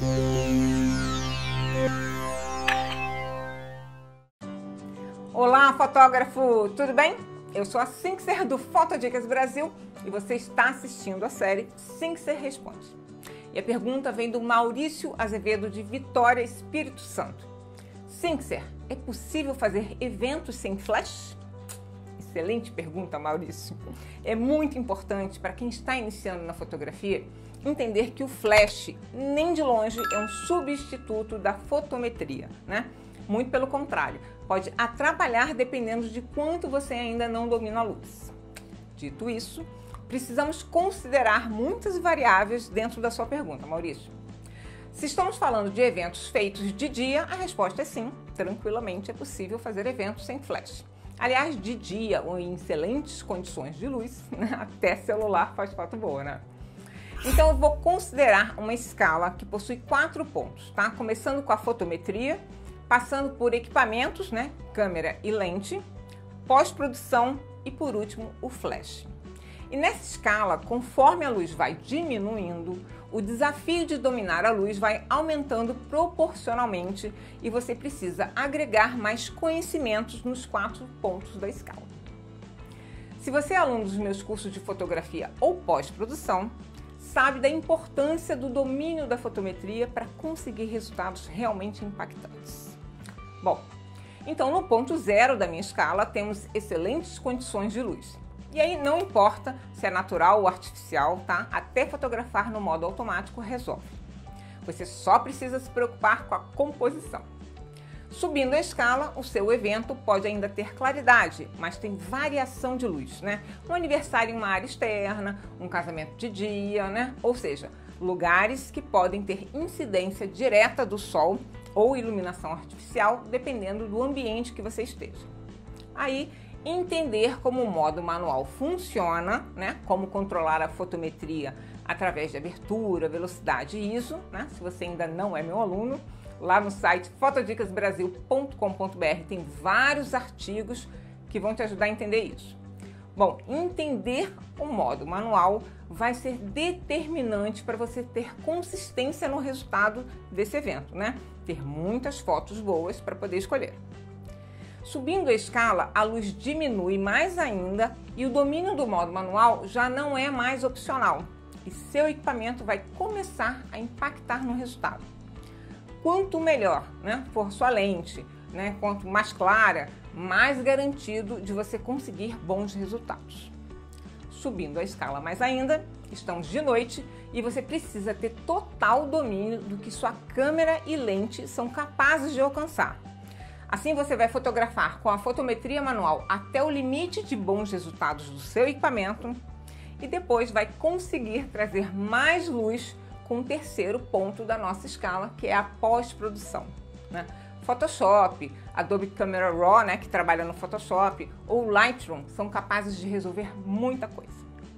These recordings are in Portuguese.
Olá, fotógrafo! Tudo bem? Eu sou a Sincser do Fotodicas Brasil e você está assistindo a série Sincser Responde. E a pergunta vem do Maurício Azevedo de Vitória, Espírito Santo. Sincser, é possível fazer eventos sem flash? Excelente pergunta, Maurício. É muito importante para quem está iniciando na fotografia entender que o flash, nem de longe, é um substituto da fotometria, né? Muito pelo contrário, pode atrapalhar dependendo de quanto você ainda não domina a luz. Dito isso, precisamos considerar muitas variáveis dentro da sua pergunta, Maurício. Se estamos falando de eventos feitos de dia, a resposta é sim, tranquilamente é possível fazer eventos sem flash. Aliás, de dia ou em excelentes condições de luz, né? Até celular faz foto boa, né? Então eu vou considerar uma escala que possui 4 pontos, tá? Começando com a fotometria, passando por equipamentos, né? Câmera e lente, pós-produção e por último o flash. E nessa escala, conforme a luz vai diminuindo, o desafio de dominar a luz vai aumentando proporcionalmente e você precisa agregar mais conhecimentos nos 4 pontos da escala. Se você é aluno dos meus cursos de fotografia ou pós-produção, sabe da importância do domínio da fotometria para conseguir resultados realmente impactantes. Bom, então no ponto 0 da minha escala temos excelentes condições de luz. E aí não importa se é natural ou artificial, tá? Até fotografar no modo automático resolve. Você só precisa se preocupar com a composição. Subindo a escala, o seu evento pode ainda ter claridade, mas tem variação de luz, né? Um aniversário em uma área externa, um casamento de dia, né? Ou seja, lugares que podem ter incidência direta do sol ou iluminação artificial, dependendo do ambiente que você esteja. Aí, entender como o modo manual funciona, né? Como controlar a fotometria através de abertura, velocidade e ISO, né? Se você ainda não é meu aluno, lá no site fotodicasbrasil.com.br tem vários artigos que vão te ajudar a entender isso. Bom, entender o modo manual vai ser determinante para você ter consistência no resultado desse evento, né? Ter muitas fotos boas para poder escolher. Subindo a escala, a luz diminui mais ainda e o domínio do modo manual já não é mais opcional e seu equipamento vai começar a impactar no resultado. Quanto melhor, né, for sua lente, né, quanto mais clara, mais garantido de você conseguir bons resultados. Subindo a escala mais ainda, estamos de noite e você precisa ter total domínio do que sua câmera e lente são capazes de alcançar. Assim você vai fotografar com a fotometria manual até o limite de bons resultados do seu equipamento e depois vai conseguir trazer mais luz com o terceiro ponto da nossa escala, que é a pós-produção, né? Photoshop, Adobe Camera Raw, né, que trabalha no Photoshop, ou Lightroom são capazes de resolver muita coisa.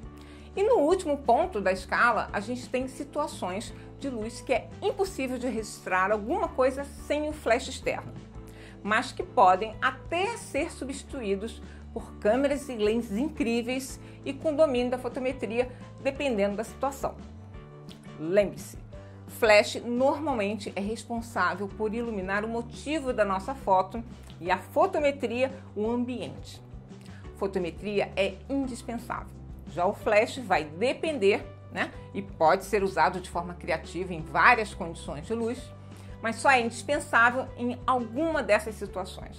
E no último ponto da escala, a gente tem situações de luz que é impossível de registrar alguma coisa sem o flash externo, mas que podem até ser substituídos por câmeras e lentes incríveis e com domínio da fotometria, dependendo da situação. Lembre-se, flash normalmente é responsável por iluminar o motivo da nossa foto e a fotometria o ambiente. Fotometria é indispensável. Já o flash vai depender, né? E pode ser usado de forma criativa em várias condições de luz, mas só é indispensável em alguma dessas situações.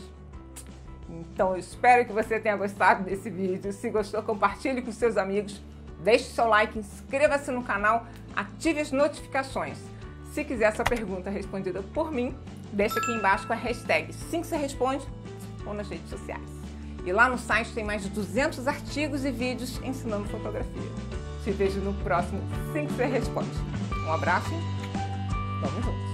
Então eu espero que você tenha gostado desse vídeo. Se gostou, compartilhe com seus amigos. Deixe seu like, inscreva-se no canal, ative as notificações. Se quiser sua pergunta respondida por mim, deixa aqui embaixo com a hashtag SincserResponde ou nas redes sociais. E lá no site tem mais de 200 artigos e vídeos ensinando fotografia. Te vejo no próximo Sincser Responde. Um abraço, vamos juntos!